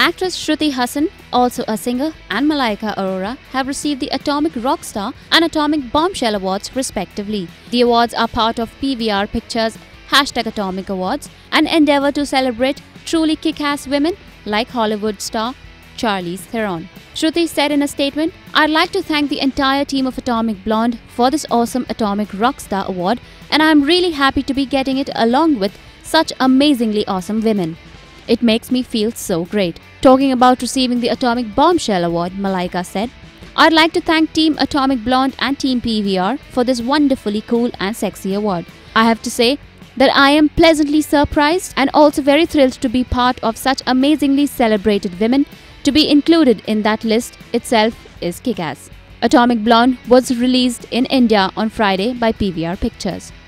Actress Shruti Hassan, also a singer, and Malaika Arora have received the Atomic Rockstar and Atomic Bombshell Awards respectively. The awards are part of PVR Pictures' #Atomic Awards, an endeavor to celebrate truly kick-ass women like Hollywood star Charlize Theron. Shruti said in a statement, "I'd like to thank the entire team of Atomic Blonde for this awesome Atomic Rockstar Award, and I'm really happy to be getting it along with such amazingly awesome women. It makes me feel so great." Talking about receiving the Atomic Bombshell Award, Malaika said, "I'd like to thank Team Atomic Blonde and Team PVR for this wonderfully cool and sexy award. I have to say that I am pleasantly surprised and also very thrilled to be part of such amazingly celebrated women. To be included in that list itself is kick-ass." Atomic Blonde was released in India on Friday by PVR Pictures.